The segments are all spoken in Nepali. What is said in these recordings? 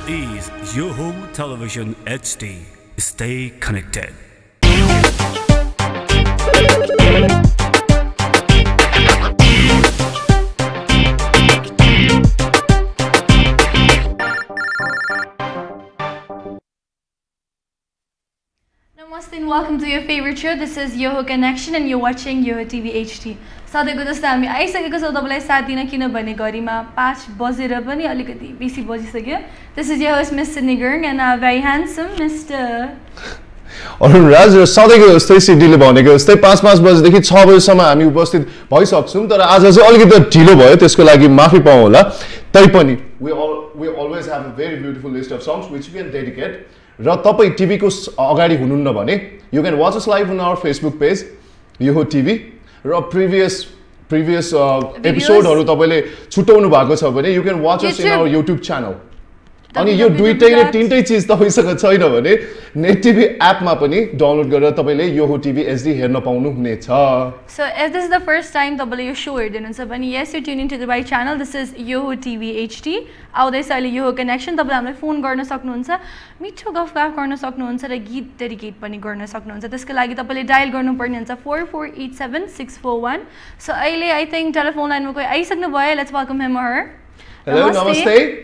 is Yoho Television HD. Stay connected. Namaste and welcome to your favorite show. This is Yoho Connection and you're watching Yoho TV HD. सधैँको जस्तो हामी आइसकेको छौँ तपाईँलाई साथ दिन किनभने घडीमा 5 बजेर पनि अलिकति बेसी बजिसक्यो. This is your host Mr. Nigurng and a very handsome Mr. Arun राज र सधैँको जस्तै सिडीले भनेको जस्तै 5 बजेदेखि 6 बजेसम्म हामी उपस्थित भइसक्छौँ. तर आज चाहिँ अलिकति ढिलो भयो, त्यसको लागि माफी पाऊँ होला. तैपनि we always have a very beautiful list of songs which we can dedicate. र तपाईँ टिभीको अगाडि हुनुहुन्न भने you can watch us live on our Facebook page Yoho TV. र प्रिभियस एपिसोडहरु तपाईले छुटाउनु भएको छ भने you can watch us in our YouTube channel. अनि यो दुईटैले तीनटै चीज तपाईसँग छैन भने नेट टिभी एपमा पनि डाउनलोड गरेर तपाईले Yoho TV HD हेर्न पाउनु हुनेछ. So if this is the first time तपाईले यो शो हेर्दिनुहुन्छ भने yes you tune into the right channel. This is Yoho TV HD. आउँदैछ अहिले Yoho Connection. तपाईले हामीलाई फोन गर्न सक्नुहुन्छ, मिठो गफगाफ गर्न सक्नुहुन्छ र गीत डेडिकेट पनि गर्न सक्नुहुन्छ. त्यसको लागि तपाईले डायल गर्नुपर्ने हुन्छ 4487641. So अहिले I think टेलिफोन लाइनमा कोही आइसक्नु भयो. Let's welcome him or her. Hello, namaste.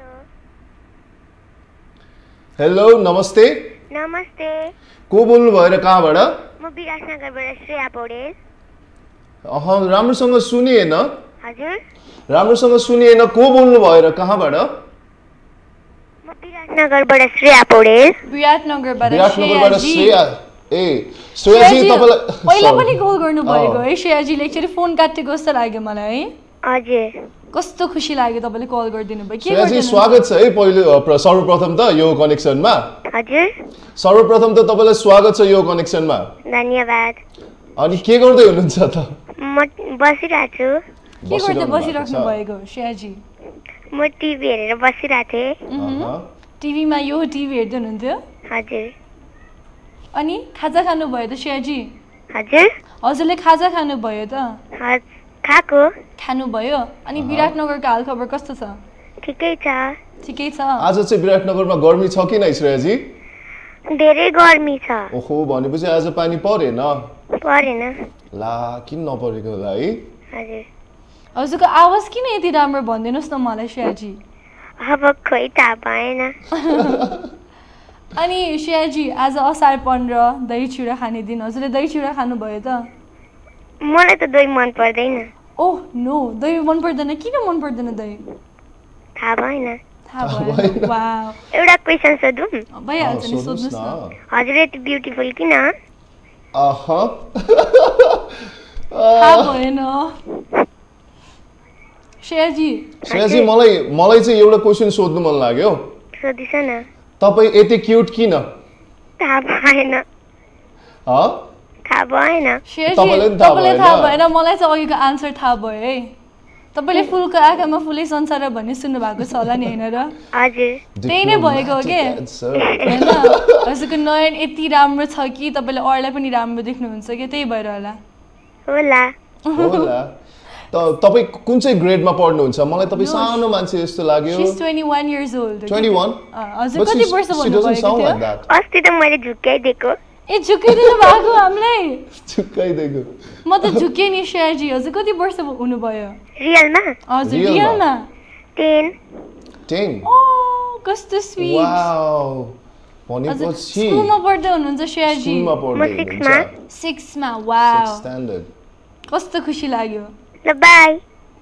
Hello नमस्ते. नमस्ते. को बोल्नु भयो र कहाँबाट? म विराटनगरबाट श्रेया पौडेल. राम्रोसँग सुनिएन. हजुर. राम्रोसँग सुनिएन. को बोल्नु भयो र कहाँबाट? म विराटनगरबाट श्रेया पौडेल. विराटनगरबाट श्रेया. ए श्रेया जी तपाईलाई पहिला पनि कल गर्नु भएको है श्रेया जी. लेक्चर फोन काटेको जस्तो लाग्यो मलाई है. हजुर. कस्तो खुसी लाग्यो तपाईले कल गरिदिनु भयो. के श्रेया जी स्वागत छ है. पहिले सर्वप्रथम त यो कनेक्सनमा. हजुर. सर्वप्रथम त तपाईलाई स्वागत छ यो कनेक्सनमा. धन्यवाद. अनि के गर्दै हुनुहुन्छ त? म बसिरहेको छु. के गर्दै बसिराख्नु भएको श्रेया जी? म टिभी हेरेर बसिरहेको थिएँ. टिभीमा यो टिभी हेर्दै हुनुहुन्थ्यो? हजुर. अनि खाजा खानु भयो त श्रेया जी? हजुर. हजुरले खाजा खानु भयो त? खानु भयो. अनि विराटनगरको हालखबर कस्तो छ? ठिकै छ. ठिकै छ. आज चाहिँ विराटनगरमा गर्मी छ कि नै श्रेया जी? धेरै गर्मी छ. ओहो भनेपछि आज पानी परेन? परेन. ला किन नपरेको होला है? हजुर. हजुरको आवाज किन यति राम्रो भन्दिनुस् न मलाई श्रेया जी? अब खोइ थाहा भएन. अनि श्रेया जी आज असार 15 दही चिउरा खाने दिन. हजुरले दही चिउरा खानु भयो त? मलाई त दही मन पर्दैन. ओह नो, दही मन पर्दैन. किन मन पर्दैन दही? थाहा भएन. थाहा भएन. वाउ. एउटा क्वेशन सोधौँ? भइहाल्छ नि, सोध्नुस् न. हजुर यति ब्युटिफुल किन? थाहा भएन. श्रेया जी मलाई चाहिँ एउटा क्वेशन सोध्नु मन लाग्यो. सोधिस न. तपाई यति क्यूट किन? थाहा भएन. थाहा भएन. तपाईँलाई थाहा भएन. मलाई चाहिँ अघिको आन्सर थाहा भयो है. तपाईँले फुलको आँखामा फुलै संसार भन्ने सुन्नु भएको छ होला नि होइन र? हजुर. त्यही नै भएको हो के होइन? हजुरको नयन यति राम्रो छ कि तपाईँले अरूलाई पनि राम्रो देख्नुहुन्छ कि त्यही भएर होला. होला. तपाईँ कुन चाहिँ ग्रेडमा पढ्नुहुन्छ? मलाई तपाईँ सानो मान्छे जस्तो लाग्यो. She's 21 years old. 21? हजुर कति वर्ष भन्नुभएको थियो? अस्ति त मैले झुक्क्याइदिएको. ए झुक्किदिनु भएको हामीलाई? झुक्काइदिएको. म त झुक्किए नि श्रेया जी. हजुर कति वर्ष हुनुभयो? रियलमा? हजुर रियलमा? 10. ओ कस्तो स्वीट. वाउ. भनेपछि स्कुलमा पढ्दै हुनुहुन्छ श्रेया जी? म 6 मा. वाउ. स्ट्यान्डर्ड. कस्तो खुसी लाग्यो. ल बाइ.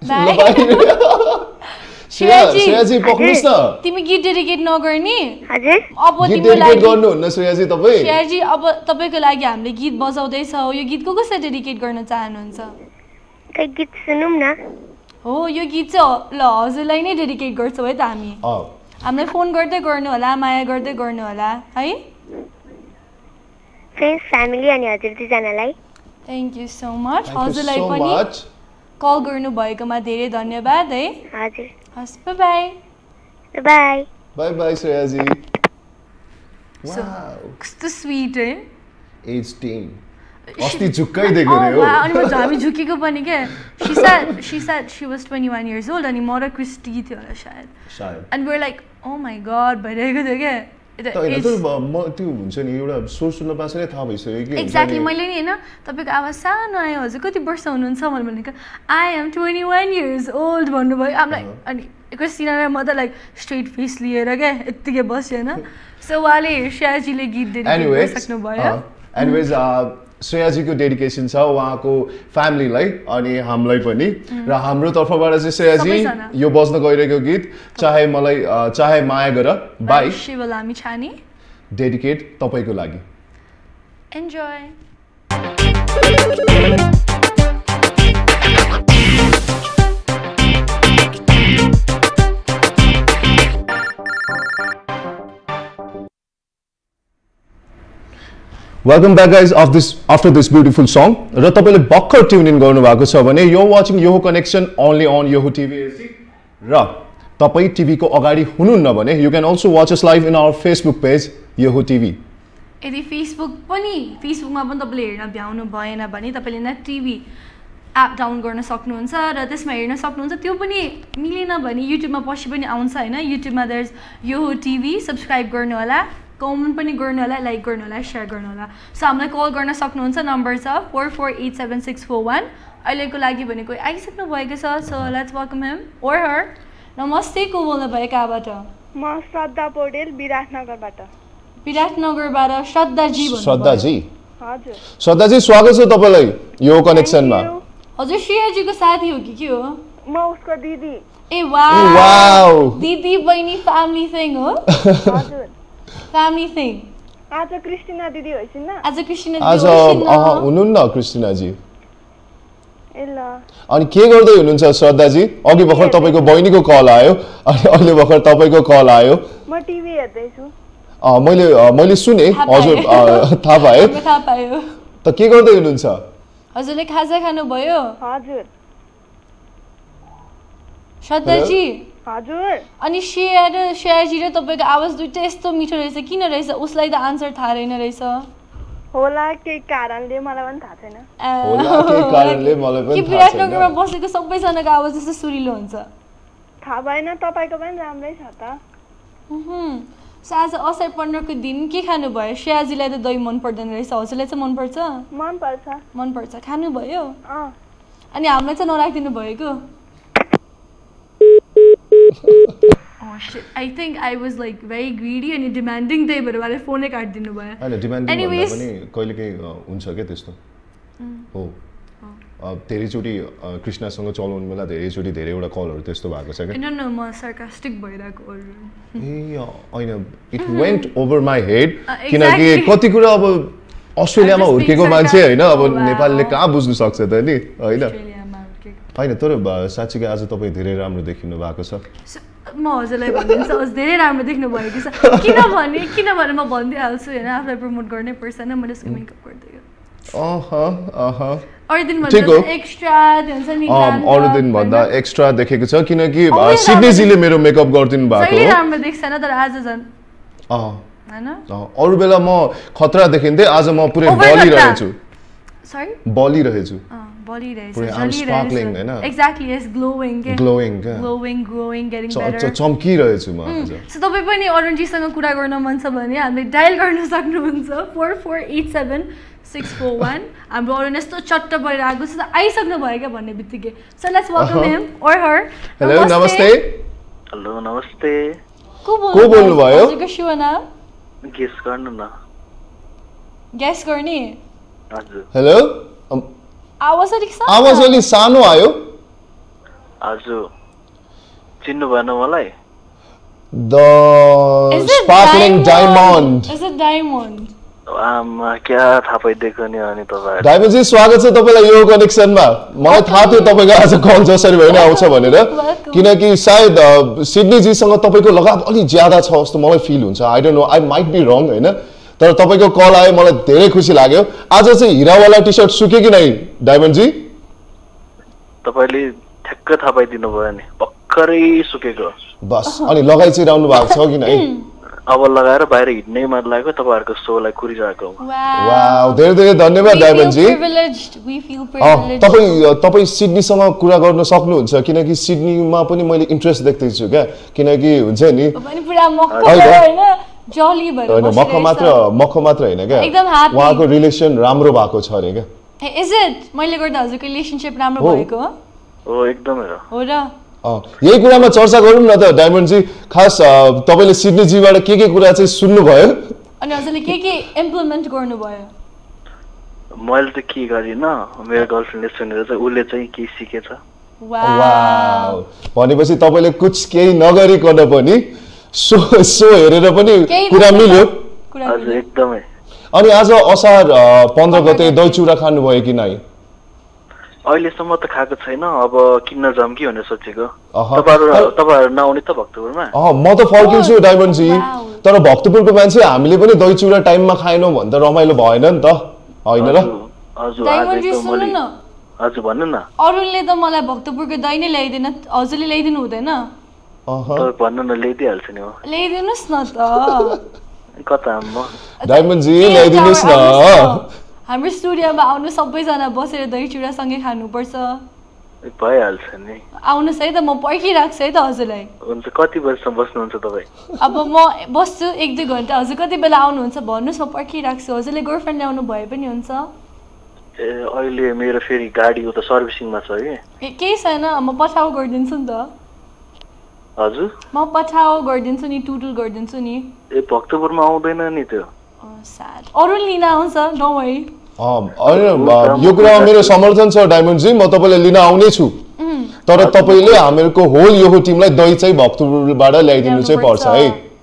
श्रेया जी पक्नुस् न. तिमी गीत डेडिकेट नगर्नी? हजुर. अब गीत डेडिकेट गर्नुहुन्न श्रेया जी तपाई? श्रेया जी अब तपाईको लागि हामीले गीत बजाउँदै छौ. यो गीत कसलाई डेडिकेट गर्न चाहनुहुन्छ? कही गीत सुनौँ न. हो यो गीत चाहिँ ल हजुरलाई नै डेडिकेट गर्छौ है त हामी. हामीलाई फोन गर्दै गर्नु होला, माया गर्दै गर्नु होला है. फ्रेन्ड्स फ्यामिली अनि हजुर दुईजनालाई थ्याङ्क यू सो मच. हजुरलाई पनि कल गर्नु भएकोमा धेरै धन्यवाद है. हजुर. हस् bye. Bye. Bye bye Shreya ji. Wow. कस्तो स्वीट है. एज 10. अस्ति झुक्कै दिएको रे हो अनि म हामी झुकेको पनि के she said she was 21 years old अनि म र क्रिस्टी थियो होला सायद and we were like oh my god भइरहेको थियो के त्यो हुन्छ नि एउटा सोच सुन्न पाछ नै थाहा भइसक्यो कि एक्ज्याक्टली मैले नि हैन तपाईको आवाज सानो आयो हजुर कति वर्ष हुनुहुन्छ मैले भनेको I am 21 years old भन्नुभयो I'm like अनि क्रिस्टिना र म त लाइक स्ट्रेट फेस लिएर के यतिकै बस्यो हैन सो उहाँले श्रेयाजीले गीत डेडिकेट गरिसक्नु भयो एनीवेज श्रेयाजीको डेडिकेसन छ उहाँको फ्यामिलीलाई अनि हामीलाई पनि र हाम्रो तर्फबाट चाहिँ श्रेयाजी यो बज्न गइरहेको गीत चाहे माया गर बाई शिवलामी छानी डेडिकेट तपाईको लागि enjoy Welcome back guys after this beautiful song र तपाईले भर्खर ट्युन इन गर्नु भएको छ भने you're watching Yoho Connection only on Yoho TV HD र तपाई टिभी को अगाडि हुनुहुन्न भने you can also watch us live in our Facebook page Yoho TV यदि फेसबुकमा पनि तपाईले हेर्न भ्याउनु भएन भने तपाईले नेट टिभी एप डाउन गर्न सक्नुहुन्छ र त्यसमा हेर्न सक्नुहुन्छ त्यो पनि मिलेन भने युट्युबमा पछि पनि आउँछ हैन युट्युबमा there is Yoho TV subscribe गर्नु होला कमेन्ट पनि गर्नु होला लाइक गर्नु होला शेयर गर्नु होला सो हामीलाई कल गर्न सक्नुहुन्छ नम्बर छ 44876141 अहिलेको लागि भने कोही आइसक्नु भएको छ सो लेट्स वेलकम हिम और हर नमस्ते को बोल्नु भयो कहाँबाट म श्रद्धा पौडेल विराटनगरबाट श्रद्धा जी हजुर श्रद्धा जी स्वागत छ तपाईलाई यो कनेक्सनमा हजुर श्रेया जी को साथी हो कि के हो म उसको दिदी ए वाउ दिदी बहिनी फ्यामिली थिङ हो हजुर फ्यामिली थिङ आज क्रिस्टिना दिदी होइसिन न आज क्रिस्टिना दिदी आज हुनुहुन्न क्रिस्टिना जी ए ल अनि के गर्दै हुनुहुन्छ श्रद्धा जी अघि भर्खर तपाईको बहिनीको कल आयो अनि अहिले भर्खर तपाईको कल आयो म टिभी हेर्दै छु मैले सुने हजुर थाहा पायो त के गर्दै हुनुहुन्छ हजुरले खाजा खानु भयो हजुर श्रद्धा जी हजुर अनि श्रेयाजी र तपाईको आवाज दुईटै यस्तो मिठो रहेछ किन रहेछ उसलाई त आन्सर थाहा रहेन रहेछ होला के कारणले मलाई पनि थाहा छैन होला के कारणले मलाई पनि थाहा छैन विराटनगरमा बसेको सबैजनाको आवाज त्यस्तो सुरिलो हुन्छ थाहा भएन तपाईको पनि राम्रै छ त आज असार 15 को दिन के खानु भयो श्रेयाजीलाई त दही मन पर्दैन रहेछ हजुरलाई चाहिँ मन पर्छ खानु भयो अनि हामीलाई चाहिँ नराखिदिनु भएको Oh shit, I think I was like very greedy and demanding त्यही भएर उहाँले फोनै काटिदिनु भयो हैन डिमान्डिङ भन्दा पनि कहिलेकै हुन्छ के त्यस्तो हो धेरैचोटि कृष्णसँग चलाउनु बेला धेरैवटा कलहरु त्यस्तो भएको छ के न म sarcastic भइराको ए हैन it went over my head किनकि कति कुरा अब अस्ट्रेलियामा हुर्केको मान्छे हैन अब नेपालले कहाँ बुझ्नु सक्छ त नि हैन हैन तर साच्चै आज तपाई धेरै राम्रो देखिनु भएको छ म हजुरलाई भनिदिन्छु अझ धेरै राम्रो देख्नु भएको छ किनभने म भन्दिहाल्छु हैन आफूलाई प्रमोट गर्नै पर्छ हैन मैले यसको मेकअप गर्दै अरु दिन भन्दा एक्स्ट्रा हुन्छ नि अरु दिन भन्दा एक्स्ट्रा देखेको छ किनकि सिडनी जीले मेरो मेकअप गर्दिनु भएको हो सही राम्रो देख्छ न तर आज झन् हैन अरु बेला म खतरा देखिन्थे आज म पुरै बलिरहेछु सरी बलिरहेछु sparkling हैन exactly yes glowing getting better चम्किरहेछु म आज सो तपाई पनि अरुण जी सँग कुरा गर्न मन छ भने हामीले डायल गर्न सक्नुहुन्छ 44876141 हाम्रो अरुण यस्तो चट्ट भइरहेको छ आइसक्नु भयो के भन्ने बित्तिकै सो लेट्स वेलकम हिम और हर हेलो नमस्ते हेलो नमस्ते को बोल्नु भयो हजुरको शुभ नाम गेस गर्नु न गेस गर्ने हजुर हेलो आवाज अलि सानो आयो हजुर चिन्नु भएन मलाई the sparkling diamond is it diamond आमा क्या थाहा पाइदिएको नि अनि तपाईहरु डायमन्ड जी स्वागत छ तपाईलाई यो कनेक्सनमा मलाई थाहा थियो तपाईको आज कल जसरी भएन आउँछ भनेर किनकि सायद सिडनी जी सँग तपाईको लगाव अलि ज्यादा छ जस्तो मलाई फिल हुन्छ I don't know I might be wrong हैन तर तपाईको कल आयो मलाई धेरै खुसी लाग्यो आज चाहिँ हिरावाला टी-शर्ट सुके कि नै डायमन्ड जी तपाईले ठ्याक्क थाहा पाइदिनु भयो नि भक्करै सुकेको बस अनि लगाइ चाहिँ राउनु भएको छ कि नै अब लगाएर बाहिर हिँड्नै मन लागेको तपाईहरुको शोलाई कुरिरहेको वाउ धेरै धेरै धन्यवाद डायमन्ड जी तपाई सिडनीसँग कुरा गर्न सक्नुहुन्छ किनकि सिडनीमा पनि मैले इन्ट्रेस्ट देख्दैछु क्या किनकि हुन्छ नि मक्ख मात्र हैन क्या उहाँको रिलेसन राम्रो भएको छ अरे क्या इज इट मैले गर्दा हजुरको रिलेशनशिप राम्रो भएको हो एकदमै हो र यही कुरामा चर्चा गरौँ न त डायमन्ड जी खास तपाईले सिडनी जीबाट के कुरा चाहिँ सुन्नु भयो अनि हजुरले के इम्प्लिमेन्ट गर्नु भयो मैले त के गरिन मेरो गर्लफ्रेन्डले सुनेर चाहिँ उले चाहिँ के सिकेछ वाउ भनेपछि तपाईले कुछ केही नगरिकन पनि सो हेरेर पनि कुरा मिल्यो हजुर एकदमै अनि आज असार 15 गते दही चिउरा खानु भयो कि नै अहिलेसम्म त खाएको छैन अब किन्न जाम कि भनेर सोचेको तपाईहरु नआउने त भक्तपुरमा म त फर्किन्छु डायमन्ड जी तर भक्तपुरको मान्छे हामीले पनि दही चिउरा टाइममा खाएनौ भने त रमाइलो भएन नि त हैन र हजुर डायमन्ड जी सुन्नु न हजुर भन्नु न अरुणले त मलाई भक्तपुरको दही नै ल्याइदिन हजुरले ल्याइदिनु हुँदैन तपाईं भन्नु न ल्याइदिहाल्छु नि म ल्याइदिनुस् न त कता म डायमन्ड जी ल्याइदिनुस् न हाम्रो स्टुडियोमा आउनु सबैजना बसेर दही चिउरा सँगै खानुपर्छ भइहाल्छ नि आउनुस् है त म पर्खिराख्छु है त हजुरलाई हुन्छ कति बजेसम्म बस्नुहुन्छ तपाई अब म बस्छु 1-2 घण्टा हजुर कति बेला आउनुहुन्छ भन्नुस् म पर्खिराख्छु हजुरले गर्लफ्रेन्ड ल्याउनु भए पनि हुन्छ ए अहिले मेरो फेरि गाडी उता सर्भिसिङमा छ के केही छैन म पठाउ गरिदिन्छु नि त हजुर म पठाउ गरिदिन्छु नि टुटुल गरिदिन्छु नि ए भक्तपुरमा आउँदैन नि त्यो अरुण लिन आउँछ डोन्ट वरी यो कुरामा मेरो समर्थन छ डायमन्ड जी म तपाईलाई लिन आउने छु तर तपाईले हामीहरुको होल यो टिमलाई दही चाहिँ भक्तपुरबाट ल्याइदिनु चाहिँ पर्छ है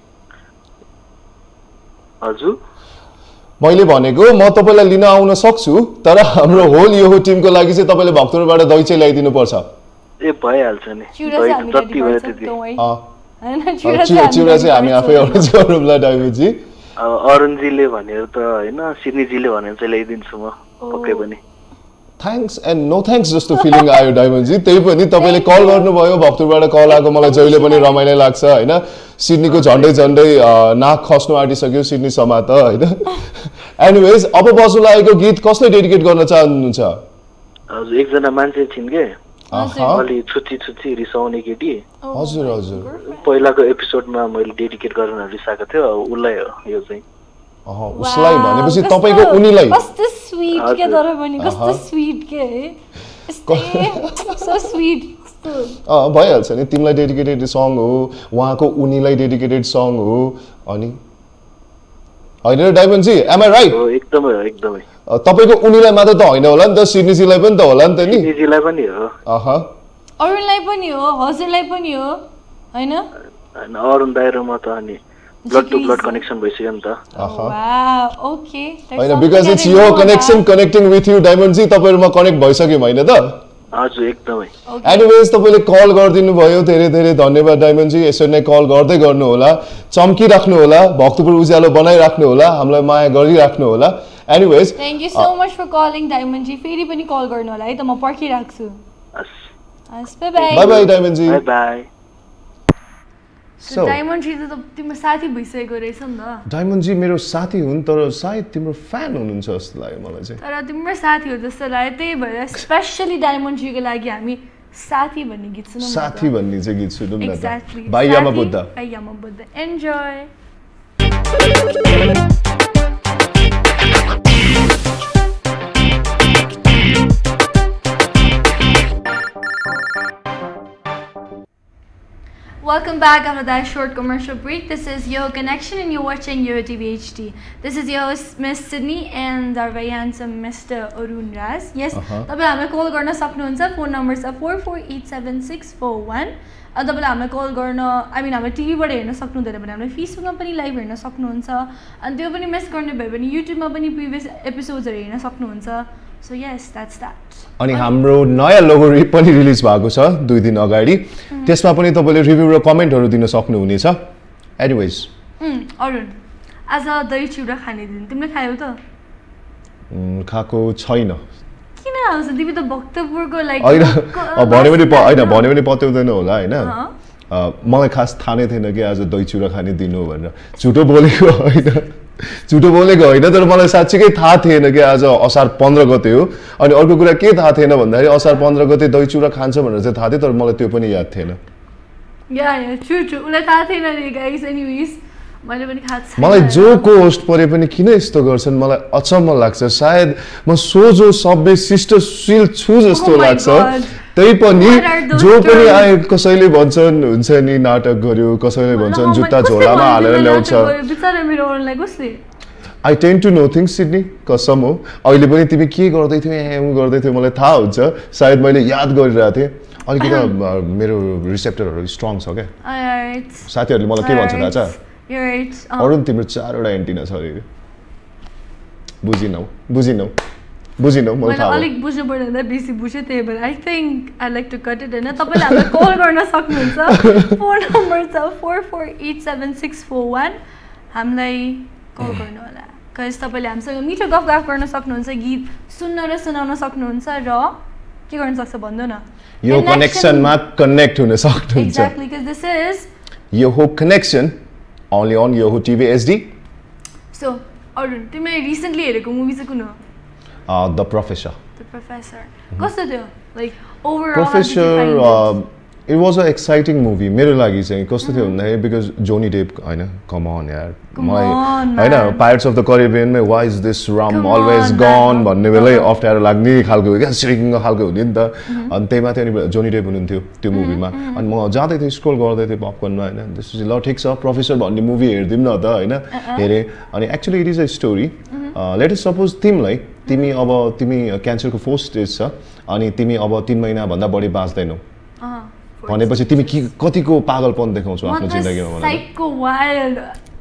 हजुर मैले भनेको म तपाईलाई लिन आउन सक्छु तर हाम्रो होल यो टिमको लागि चाहिँ तपाईले भक्तपुरबाट दही चाहिँ ल्याइदिनु पर्छ ए भइहाल्छ नि जति भयो त्यति चिउरा चाहिँ हामी आफै अर्ज गरौँला डायमन्ड जी अरुणजीले भनेर त हैन सिडनीजीले भनेर चाहिँ ल्याइदिन्छु म पक्कै पनि थ्यांक्स एन्ड नो थ्यांक्स जस्तो फिलिङ आयो डायमन्ड जी त्यही पनि तपाईले कल गर्नुभयो भक्तपुरबाट कल आएको मलाई जहिले पनि रमाइलो लाग्छ हैन सिडनीको झन्डै नाक खस्नु आँटिसक्यो सिडनी समा त हैन एनीवेज अब बस्नु लागेको गीत कसले डेडिकेट गर्न चाहनुहुन्छ हजुर एकजना मान्छे छिन् के अलि छुच्ची रिसाउने केटी हजुर हजुर पहिलाको एपिसोडमा मैले डेडिकेट गर्न रिसाएको थियो उलाई हो यो चाहिँ उसलाई भनेपछि तपाईको उनीलाई कस्तो स्वीट के तर पनि कस्तो स्वीट के सो स्वीट भइहाल्छ नि तिमीलाई डेडिकेटेड सङ हो उहाँको उनीलाई डेडिकेटेड सङ हो अनि हैन Diamond ji am I right एकदमै तपाईको उनीलाई मात्र त हैन होला नि त सिडनीजीलाई पनि त होला नि त नि सिडनीजीलाई पनि हो अरुणलाई पनि हो हजुरलाई पनि हो हैन अरुण दाइ र म त अनि ब्लड टु ब्लड कनेक्सन भइसक्यो नि त वाओ ओके हैन because it's your connection connecting with you Diamond ji तपाईहरुमा कनेक्ट भइसक्यो हैन त हजुर एकदमै एनीवेज तपाईले कल गरिदिनु भयो धेरै धेरै धन्यवाद डायमन्ड जी यसरी नै कल गर्दै गर्नु होला चम्की राख्नु होला भक्तपुर उज्यालो बनाइराख्नु होला हामीलाई माया गरिराख्नु होला anyways thank you so much for calling Diamond ji फेरि पनि कल गर्नु होला है त म पर्खिराख्छु bye bye bye Diamond ji bye bye so Diamond ji त तिम्रो साथी भइसकेको रहेछ नि त डायमन्ड जी मेरो साथी हुन् तर सायद तिम्रो फ्यान हुनुहुन्छ जस्तो लाग्यो मलाई चाहिँ तर तिम्रो साथी हो जस्तो लाग्यो त्यही भएर स्पेशली डायमन्ड जीको लागि हामी साथी भन्ने गीत सुनौँ साथी भन्ने चाहिँ गीत सुनौँ न त एक्ज्याक्टली बाइयामा Buddha enjoy Welcome back after that short commercial break. This is Yo Connection and you're watching Yo TV HD. This is your host Miss Sydney and our very handsome Mr. Arun Raz. Yes, तपाईले हामीलाई कल गर्न सक्नुहुन्छ. फोन नम्बर छ 44876441. तपाईले हामीलाई कल गर्न हामीले टिभीबाट हेर्न सक्नुहुँदैन भने हामीले फेसबुकमा पनि लाइभ हेर्न सक्नुहुन्छ. अनि त्यो पनि मिस गर्ने भयो भने युट्युबमा पनि प्रिभियस एपिसोड्सहरु हेर्न सक्नुहुन्छ. So yes, that's that. अनि हाम्रो नयाँ लोगो पनि रिलिज भएको छ 2 दिन अगाडि त्यसमा पनि तपाईले रिभ्यु र कमेन्टहरु दिन सक्नुहुनेछ एनीवेज अरुण आज दही चिउरा खाने दिन तिमीले खायौ त खाएको छैन किन आउँछ तिमी त भक्तपुरको लाइक हैन भने पनि पत्याउँदैन होला हैन मलाई खास थाहा नै थिएन कि आज दही चिउरा खाने दिन हो भनेर झुटो बोलेको होइन तर मलाई साँच्चीकै थाहा थिएन कि आज असार 15 गते हो अनि अर्को कुरा के थाहा थिएन भन्दाखेरि असार 15 गते दही चिउरा खान्छ भनेर चाहिँ थाहा थियो तर मलाई त्यो पनि याद थिएन मलाई जो को होस्ट परे पनि किन यस्तो गर्छन् मलाई अचम्म लाग्छ सायद म सोझो सभ्य शिष्टशील छु जस्तो लाग्छ त्यही पनि जो पनि आए कसैले भन्छन् हुन्छ नि नाटक गर्यो कसैले भन्छन् जुत्ता झोलामा हालेर ल्याउँछ I tend to know things Sydney कसम हो अहिले पनि तिमी के गर्दै थियौ मलाई थाहा हुन्छ सायद मैले याद गरिरहेको थिएँ अलिकति मेरो रिसेप्टरहरू स्ट्रङ छ क्या साथीहरूले मलाई के भन्छ थाहा छ अरुण तिम्रो 4वटा एन्टिना छ अरे बुझिनौ मैले अलिक बुझ्नु पर्यो भन्दा बेसी बुझेँ त्यही भएर I think I like to cut it होइन तपाईँले हामीलाई कल गर्न सक्नुहुन्छ फोन नम्बर छ 448761 हामीलाई कल गर्नु होला बिकज तपाईँले हामीसँग मिठो गफ गर्न सक्नुहुन्छ गीत सुन्न र सुनाउन सक्नुहुन्छ र के गर्न सक्छ भन्नु न यो कनेक्सनमा कनेक्ट हुन सक्नुहुन्छ एक्ज्याक्टली बिकज दिस इज यो connection only on Yoho TV HD. So, Arun, तिमीले recently हेरेको मुभी चाहिँ कुन हो? The Professor. The Professor. कस्तो थियो? Like overall. Professor, it was an exciting movie. मेरो लागि चाहिँ कस्तो थियो भन्दाखेरि because Johnny Depp हैन, come on यार. हैन, Pirates of the Caribbean मै why is this rum always gone भन्ने बेलै अफ्ठ्यारो लाग्ने खालको क्या श्रिकिङ खालको हुने नि त. अनि त्यही माथि अनि जोनी डेप हुनुहुन्थ्यो त्यो मुभीमा. अनि म जाँदै थिएँ स्क्रोल गर्दै थिएँ पपकर्नमा हैन. दिस इज ल ठिक छ प्रोफेसर भन्ने मुभी हेर्दिम न त हैन. हेरे अनि actually it is a story. Let us suppose तिमी क्यान्सरको 4th स्टेज छ अनि तिमी अब 3 महिना भन्दा बढी बाँच्दैनौ. भनेपछि तिमी कतिको पागलपन देखाउँछौ आफ्नो जिन्दगीमा भनेर साइको वाइल्ड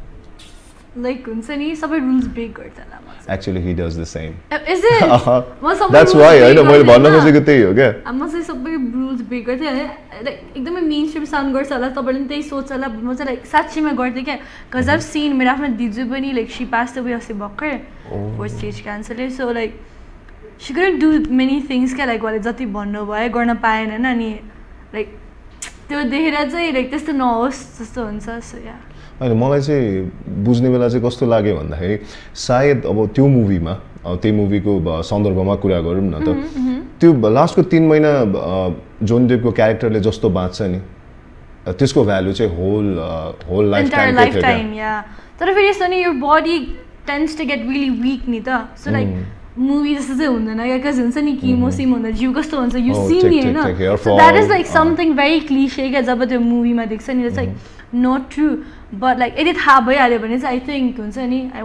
लाइक हुन्छ नि सबै रुल्स ब्रेक गर्छ ल actually he does the same is it म सबै दैट्स व्हाई हैन मैले भन्न खोजेको त्यही हो क्या म चाहिँ सबै रुल्स ब्रेक गर्थे लाइक एकदमै मेन स्ट्रिम साउन्ड गर्छ होला तपाईले पनि त्यही सोच्छ होला म चाहिँ लाइक साच्चैमा गर्थे क्या cuz I've seen मेरो आफ्नो दिजु पनि लाइक शी पास्ड अवे अस्ति भर्खर 4th स्टेज क्यान्सरले so like she couldn't do many things क्या लाइक उहाँले जति भन्नु भयो गर्न पाएन अनि लाइक त्यो देखेर चाहिँ लाइक त्यस्तो नहोस् जस्तो हुन्छ सो या हैन मलाई चाहिँ बुझ्ने बेला चाहिँ कस्तो लाग्यो भन्दाखेरि सायद अब त्यो मुभीमा त्यही मुभीको सन्दर्भमा कुरा गरौँ न त त्यो लास्टको 3 महिना जोनी डेपको क्यारेक्टरले जस्तो बाँच्छ नि त्यसको भ्यालु चाहिँ होल लाइफ टाइम या तर फेरि यस्तो नि your body tends to get really weak नि त सो लाइक मुभी जस्तो चाहिँ हुँदैन क्या बिकज हुन्छ नि किमोसिम हुँदा जिउ कस्तो हुन्छ यु सी नि होइन so that is like something very cliche क्या जब त्यो मुभीमा देख्छ नि it's like not true but like यदि थाहा भइहाल्यो भने चाहिँ आई थिङ्क हुन्छ नि I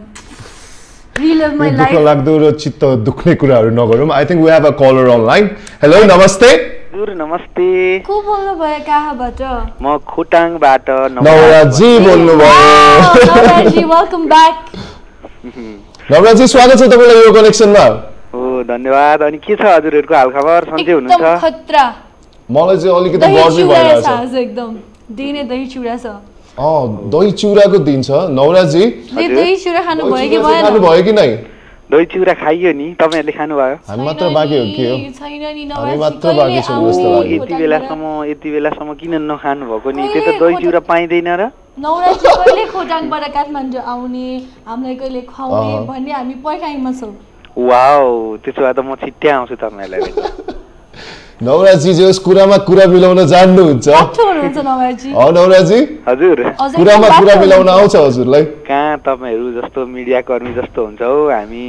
want relive my life दुःख लाग्दो र चित्त दुख्ने कुराहरू नगरौँ I think we have a caller online hello नमस्ते नमस्ते को बोल्नु भयो कहाँबाट म खोटाङबाट नवराजी बोल्नु भयो नवराजी वेलकम ब्याक नवराजी स्वागत छ तपाईलाई यो कनेक्सनमा हो धन्यवाद अनि के छ हजुरहरुको हालखबर सन्चै हुनुहुन्छ एकदम खतरा मलाई चाहिँ अलिकति गर्मी भइरहेछ आज एकदम दिने दही चिउरा छ दही चिउराको दिन छ नवराजी ले दही चिउरा खानु भयो कि भएन खानु भयो कि नै दही चिउरा खाइयो नि तपाईहरुले खानु भयो हामी मात्र बाँकी हो के हो छैन नि हामी मात्र बाँकी छौं जस्तो लाग्यो यति बेलासम्म किन नखानु भएको नि त्यो त दही चिउरा पाइदैन र नवराजी कहिले खोटाङबाट काठमाडौँ आउने हामीलाई कहिले खुवाउने भन्ने हामी पर्खाइमा छौं वाउ त्यसो भए त म छिट्टै आउँछु तपाईहरुलाई नवराजी जो कुरामा कुरा मिलाउन जान्नुहुन्छ हुनुहुन्छ नवराजी नवराजी हजुर कुरामा कुरा मिलाउन आउँछ हजुरलाई कहाँ तपाईहरु जस्तो मिडिया कर्मी जस्तो हुन्छ हौ हामी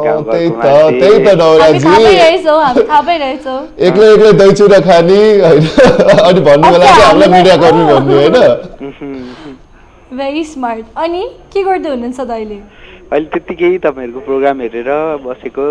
त्यही त नवराजी हामी थापै रहेछौ एक्लै दही चिउरा खानी हैन अनि भन्नु बेला चाहिँ हामीलाई मिडिया कर्मी भन्नु हैन भेरी स्मार्ट अनि के गर्दै हुनुहुन्छ त अहिले अहिले त्यतिकै तपाईहरुको प्रोग्राम हेरेर बसेको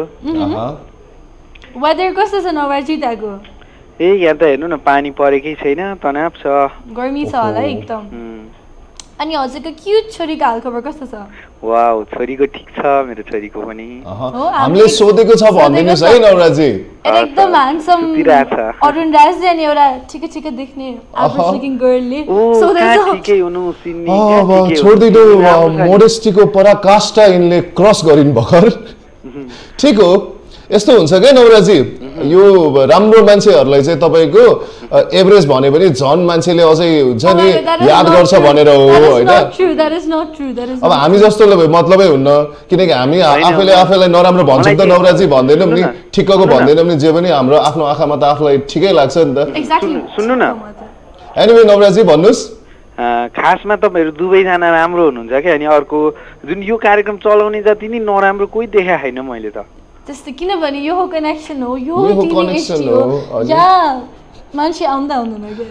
वेदर कस्तो छ नवराजी त्यहाँको यहाँ त हेर्नु न पानी परेकै छैन तनाव छ गर्मी छ होला एकदम अनि हजुरको क्युट छोरीको हालखबर कस्तो छ वाउ छोरीको ठीक छ मेरो छोरीको पनि हामीले सोधेको छ भनिदिनुस् है नवराजी एकदम ह्यान्डसम अरुण राज अनि एउटा ठिकै देख्ने एभरेज लुकिङ गर्लले सोधेछ ठिकै हुनु सिन्नी छोड्दिनु मोडेस्टीको पराकाष्ठा इनले क्रस गरिन् भर्खर ठीक हो यस्तो हुन्छ क्या नवराजी यो राम्रो मान्छेहरूलाई चाहिँ तपाईको एभरेज भने पनि झन् मान्छेले अझै हुन्छ नि याद गर्छ भनेर हो हैन अब हामी जस्तोले मतलबै हुन्न किनकि हामी आफैलाई नराम्रो भन्छौँ त नवराजी भन्दैनौँ नि ठिक्कको भन्दैनौँ नि जे पनि हाम्रो आफ्नो आँखामा त आफूलाई ठिकै लाग्छ नि त सुन्नु न एनीवे नवराजी भन्नुस् खासमा तपाईहरु दुवैजना राम्रो हुनुहुन्छ के अनि अर्को जुन यो कार्यक्रम चलाउने जति नि नराम्रो कोही देखा छैन मैले त त्यस्तो किनभने यो हो कनेक्सन हो यो कनेक्सन हो या मान्छे आउँदा हुँदैन के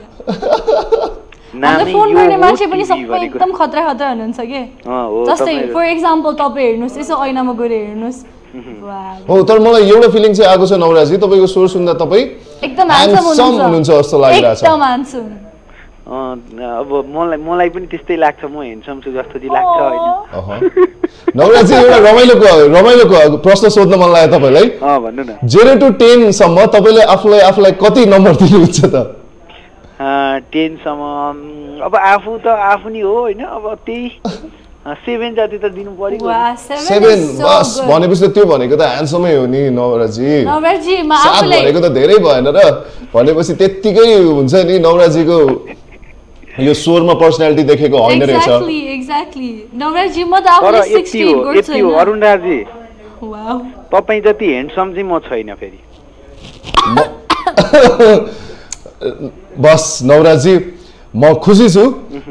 फोन गर्ने मान्छे पनि सबै एकदम खतरा खतरा हुनुहुन्छ के जस्तै फर एक्जाम्पल तपाईं हेर्नुस् यसो ऐनामा गएर हेर्नुस् हो तर मलाई एउटा फिलिङ चाहिँ आएको छ नवराजी तपाईको स्वर सुन्दा तपाई एकदम ह्यान्डसम हुनुहुन्छ जस्तो लागिरहेछ एकदम ह्यान्डसम अब मलाई पनि त्यस्तै लाग्छ म ह्यान्डसम छु जस्तो चाहिँ लाग्छ हैन नवराजी एउटा रमाइलोको प्रश्न सोध्न मन लाग्यो तपाईलाई भन्नु न 0 to 10 सम्म तपाईले आफूलाई कति नम्बर दिनुहुन्छ त 10 सम्म अब आफू नि हो हैन अब त्यही 7 जति त दिनु पर्यो 7 बस भनेपछि त्यो भनेको त ह्यान्डसमै हो नि नवराजी मा आफूलाई भनेको त धेरै भएन र भनेपछि त्यतिकै हुन्छ नि नवराजीको यो स्वरमा पर्सनालिटी देखेको हैन रहेछ एक्ज्याक्टली नवराजी म त आफूलाई 68 गर्छु यति हो अरुण राजी वाउ तपाई जति ह्यान्डसम चाहिँ म छैन फेरि बस नवराजी म खुसी छु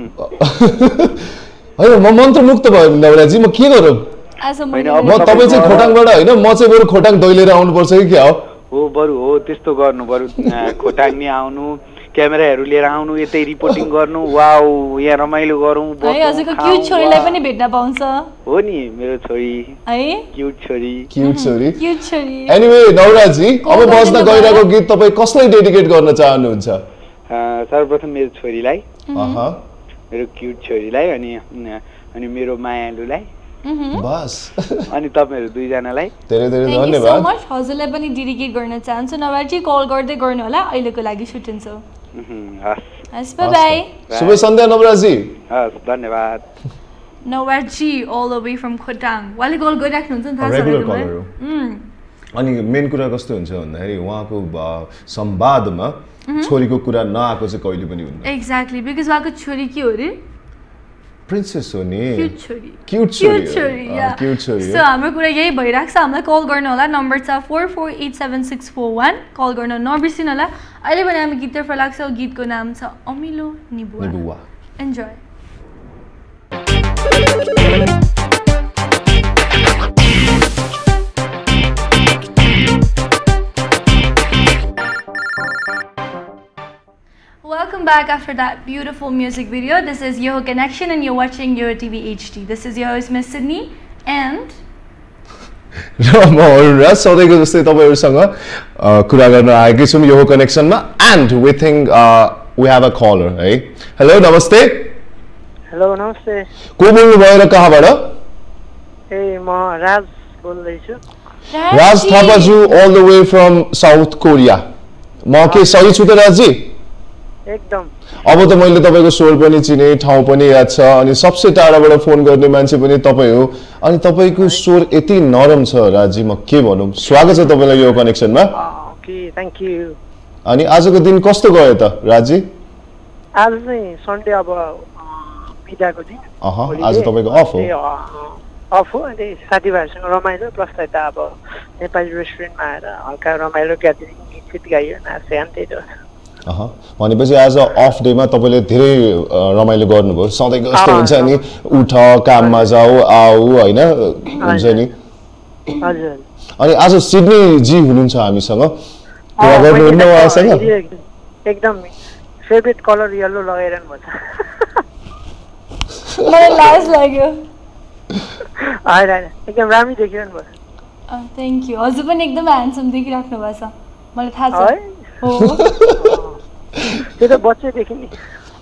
हैन म मन्त्रमुक्त भयो नवराजी म के गरौँ म तपाई चाहिँ खोटाङबाट हैन म चाहिँ बरु खोटाङ दैलेर आउनु पर्छ कि क्या हो बरु हो त्यस्तो गर्नु बरु खोटाङ नि आउनु क्यामेराहरु लिएर आउनु यतै रिपोर्टिङ गर्नु वाउ यहाँ रमाइलो गरौँ है हजुरको क्यूट छोरीलाई पनि भेट्न पाउँछ हो नि मेरो छोरी है क्यूट छोरी एनीवे नवराजी अब बज्न गइरहेको गीत तपाई कसलाई डेडिकेट गर्न चाहनुहुन्छ सर्वप्रथम मेरो छोरीलाई मेरो क्यूट छोरीलाई अनि मेरो मायालुलाई बस अनि तपाईहरु दुईजनालाई धेरै धेरै धन्यवाद सो मच हजुरलाई पनि डेडिकेट गर्न चाहन्छु नवराजी कल गर्दै गर्नु होला अहिलेको लागि छुट्टिन्छौ हस् बाइ बाइ शुभ सन्ध्या नवराजी हस् धन्यवाद नवराजी all the way from Khotang वाले कल गरिराख्नुहुन्छ नि थाहा छ रेगुलर अनि मेन कुरा कस्तो हुन्छ भन्दाखेरि उहाँको संवादमा छोरीको कुरा नआएको चाहिँ कहिले पनि हुन्न एक्ज्याक्टली बिकज उहाँको छोरी के हो रे प्रिन्सेस हो नि क्यूट छोरी सो हाम्रो कुरा यही भइरहेको छ हामीलाई कल गर्नु होला नम्बर छ 448761 कल गर्न नबिर्सिनु होला अहिले पनि हामी गीततर्फ लाग्छौँ गीतको नाम छ अमिलो निबुवा enjoy Welcome back after that beautiful music video. This is Yoho Connection and you're watching Yoho TV HD. This is your host Miss Sydney and म अरुणराज सधैँको जस्तै तपाईहरुसँग कुरा गर्न आएकै छौं योहो कनेक्सनमा and we think we have a caller है हेलो नमस्ते हेलो नमस्ते को बोल्नु भयो र कहाँबाट ए म राज बोल्दै छु राज थापाजु all the way from South Korea म के सही छु त राजजी एकदम अब त मैले तपाईको स्वर पनि चिने ठाउँ पनि याद छ अनि सबसे टाढाबाट फोन गर्ने मान्छे पनि तपाई हो अनि तपाईको स्वर यति नरम छ राजी म के भनौं स्वागत छ तपाईलाई यो कनेक्सनमा ओके थ्यांक यू अनि आजको दिन कस्तो गयो त राजी आज चाहिँ सन्डे अब बिदाको दिन आज तपाईको अफ हो अफ हो अनि साथीभाइसँग रमाइलो प्लस त अब नेपाली रेस्टुरेन्टमा आएर हल्का रमाइलो ग्यादरिङ गीत गाइयो नाचे त्यही त भनेपछि आज अफ डेमा तपाईले धेरै रमाइलो गर्नुभयो सधैँको जस्तो हुन्छ नि उठ काममा जाऊ आऊ हैन हुन्छ नि हजुर अनि आज सिडनी जी हुनुहुन्छ हामीसँग कुरा गर्नुहुन्न उहाँसँग एकदम फेभरेट कलर येलो लगाइरहनु भएको छ मलाई लाज लाग्यो हैन एकदम राम्रो देखिरहनु भएको थ्यांक यू हजुर पनि एकदम ह्यान्डसम देखिराख्नु भएको छ मलाई थाहा छ हो त्यो त बच्चैदेखि नि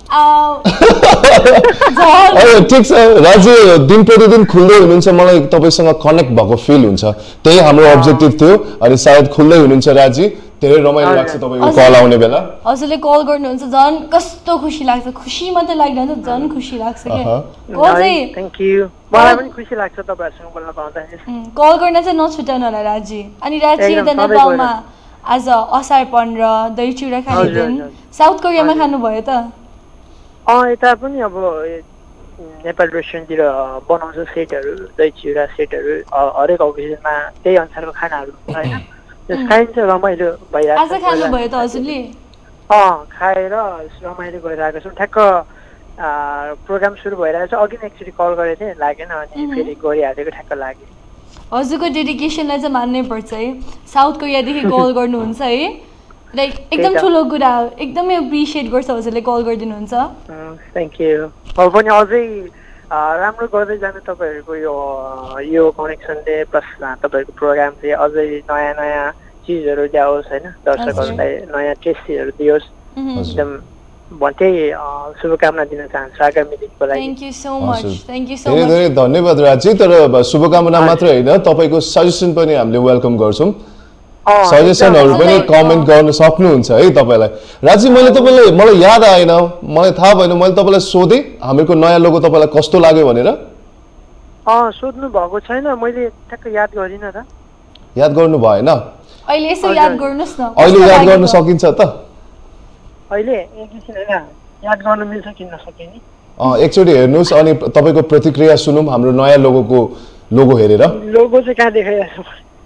ठिक छ राजु दिन प्रतिदिन खुल्दै हुनुहुन्छ मलाई तपाईसँग कनेक्ट भएको फिल हुन्छ त्यही हाम्रो अब्जेक्टिभ थियो अनि सायद खुल्दै हुनुहुन्छ राजी धेरै रमाइलो लाग्छ तपाईको कल आउने बेला हजुरले कल गर्नुहुन्छ झन् कस्तो खुसी लाग्छ खुसी मात्रै लाग्दैन झन् खुसी लाग्छ के थ्यांक यू मलाई पनि खुसी लाग्छ तपाईहरुसँग बोल्न पाउँदा कल गर्न चाहिँ नछुटाउनु होला राजी अनि राजी त नेपालमा आज असार 15 दही चिउरा खाने दिन साउथ कोरियामा खानुभयो त यता पनि अब नेपाल रेस्टुरेन्टतिर बनाउँछ सेटहरू दही चिउरा सेटहरू हरेक ओकेजनमा त्यही अनुसारको खानाहरू हुन्छ होइन त्यस खाइन्छ रमाइलो भइरहेको आज खानुभयो त हजुरले खाएर रमाइलो गरिरहेको छौँ ठ्याक्क प्रोग्राम सुरु भइरहेको छ अघि नै एकचोटि कल गरेको थिएँ लागेन अनि फेरि गरिहालेको ठ्याक्क लाग्यो हजुरको डेडिकेसनलाई चाहिँ मान्नै पर्छ है साउथ कोरियादेखि कल गर्नुहुन्छ है लाइक एकदम ठुलो कुरा हो एकदमै एप्रिसिएट गर्छ हजुरले कल गरिदिनुहुन्छ थ्याङ्क यू अब पनि अझै राम्रो गर्दै जानु तपाईँहरूको यो कनेक्सनले प्लस तपाईँहरूको प्रोग्रामले अझै नयाँ नयाँ चिजहरू ल्याओस् होइन दर्शकहरूलाई नयाँ टेस्टहरू दियोस् एकदम त्यही शुभकामना दिन चाहन्छु आगामी दिनको लागि thank you so much thank you so धेरै मच धेरै धन्यवाद राजी तर शुभकामना मात्र होइन तपाईँको सजेसन पनि हामीले वेलकम गर्छौँ सजेसनहरू पनि कमेन्ट गर्न सक्नुहुन्छ है तपाईँलाई राजी मलाई याद आएन मलाई थाहा भएन मैले तपाईँलाई सोधेँ हामीहरूको नयाँ लोगो तपाईँलाई कस्तो लाग्यो भनेर सोध्नु भएको छैन मैले ठ्याक्क याद गरिनँ त याद गर्नु भएन अहिले यसो याद गर्नुस् न अहिले याद गर्न सकिन्छ त अहिले याद गर्न मिल्छ किन नसके नि एकचोटि हेर्नुहोस् अनि तपाईँको प्रतिक्रिया सुनौँ हाम्रो नयाँ लोगोको लोगो हेरेर लोगो चाहिँ कहाँ देखाइरहेको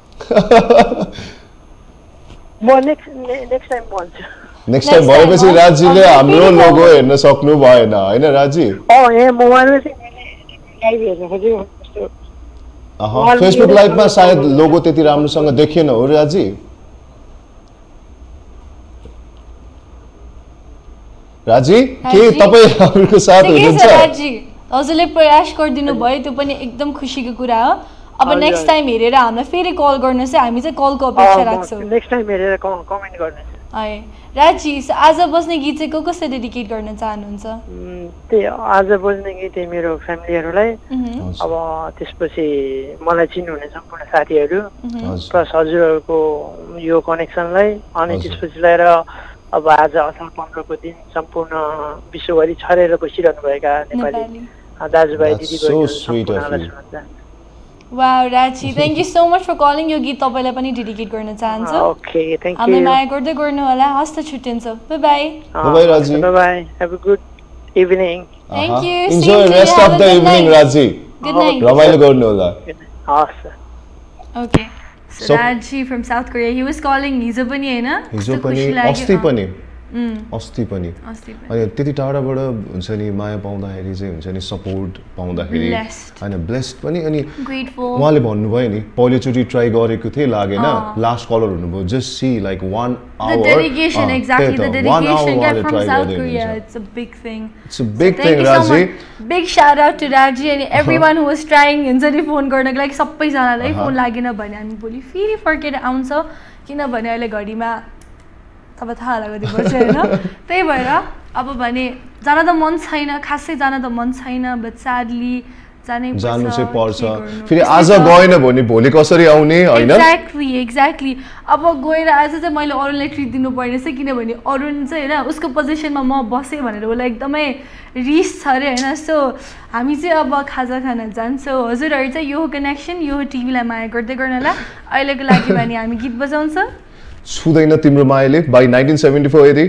म नेक्स्ट टाइम भन्छु नेक्स्ट टाइम भएपछि राजीले हाम्रो लोगो हेर्न सक्नु भएन हैन राजी मोबाइलमा चाहिँ लाइभ हेर्न खोजेको फेसबुक लाइभमा सायद लोगो त्यति राम्रोसँग देखिएन हो राजी राजी के तपाईँ हाम्रो साथ हुनुहुन्छ राजी हजुरले प्रयास गरिदिनु भयो त्यो पनि एकदम खुसीको कुरा हो अब नेक्स्ट टाइम हेरेर हामीलाई फेरि कल गर्नुहोस् है हामी चाहिँ कलको अपेक्षा राख्छौँ नेक्स्ट टाइम हेरेर कमेन्ट गर्नुहोस् है राजी आज बज्ने गीत चाहिँ कसलाई डेडिकेट गर्न चाहनुहुन्छ त्यही आज बज्ने गीत चाहिँ मेरो फ्यामिलीहरूलाई अब त्यसपछि मलाई चिन्नुहुने सम्पूर्ण साथीहरू प्लस हजुरहरूको यो कनेक्सनलाई अनि त्यसपछि लिएर अब आज असार 15 को दिन सम्पूर्ण विश्वभरि छरेर बसिरहनुभएका नेपाली दाजुभाइ दिदीबहिनीहरू wow Raji thank you so much for calling यो गीत तपाईँलाई पनि डेडिकेट गर्न चाहन्छु ओके थ्याङ्क यू हामी माया गर्दै गर्नु होला हस्त छुट्टिन्छ bye bye bye Raji bye bye have a good evening thank you enjoy rest of the evening Raji good night रमाइलो गर्नु होला हस् okay So Raji from South Korea, he was calling हिजो पनि हैन हिजो पनि अस्ति पनि अनि त्यति टाढाबाट हुन्छ नि माया पाउँदाखेरि चाहिँ हुन्छ नि सपोर्ट पाउँदाखेरि हैन ब्लेस्ड पनि अनि उहाँले भन्नुभयो नि पहिलोचोटि ट्राई गरेको थिएँ लागेन लास्ट कलर हुनुभयो just see like 1 hour dedication exactly the dedication get from South Korea it's a big thing Raji big shout out to Raji and everyone who was trying हुन्छ नि फोन गर्नको लागि सबैजनालाई फोन लागेन भने हामी भोलि फेरि फर्केर आउँछ किनभने अहिले घडीमा अब थाहा लगाइदिनुपर्छ हैन त्यही भएर अब भने जान त मन छैन खासै जान त मन छैन बट सैडली जानु चाहिँ पर्छ फेरि आज गएन भने भोलि कसरी आउने हैन एक्ज्याक्टली अब गएर आज चाहिँ मैले अरुणलाई ट्रिट दिनु पर्ने छ किनभने अरुण चाहिँ हैन उसको पोजिसनमा म बसे भनेर उसलाई एकदमै रिस छ रे हैन सो हामी चाहिँ अब खाजा खान जान्छौँ हजुरहरु चाहिँ यो कनेक्सन यो टिभीलाई माया गर्दै गर्नला अहिलेको लागि भने हामी गीत बजाउँछ छुदैन तिम्रो मायाले बाइ 1974 यदि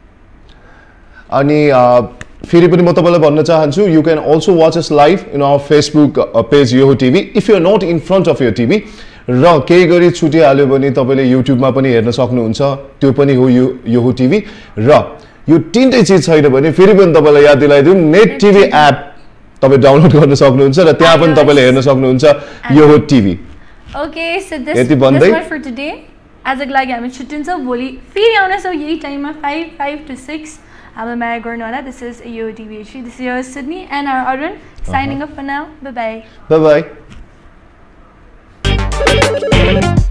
अनि फेरि पनि म तपाईलाई भन्न चाहन्छु you can also watch us live in our Facebook page Yoho TV if you are not in front of your TV र केही गरी छुटिहाल्यो भने तपाईँले युट्युबमा पनि हेर्न सक्नुहुन्छ त्यो पनि हो योहो टिभी र यो तीनटै चिज छैन भने फेरि पनि तपाईँलाई याद दिलाइदिउँ नेट टिभी एप तपाईँ डाउनलोड गर्न सक्नुहुन्छ र त्यहाँ पनि तपाईँले हेर्न सक्नुहुन्छ Yoho TV okay so this much for today आजको लागि हामी छुट्टिन्छौँ भोलि फेरि आउनेछौँ यही टाइममा 5 to 6 हामी माया गर्नु होला this is Yoho TV this is Sydney and our Arun signing off for now bye bye by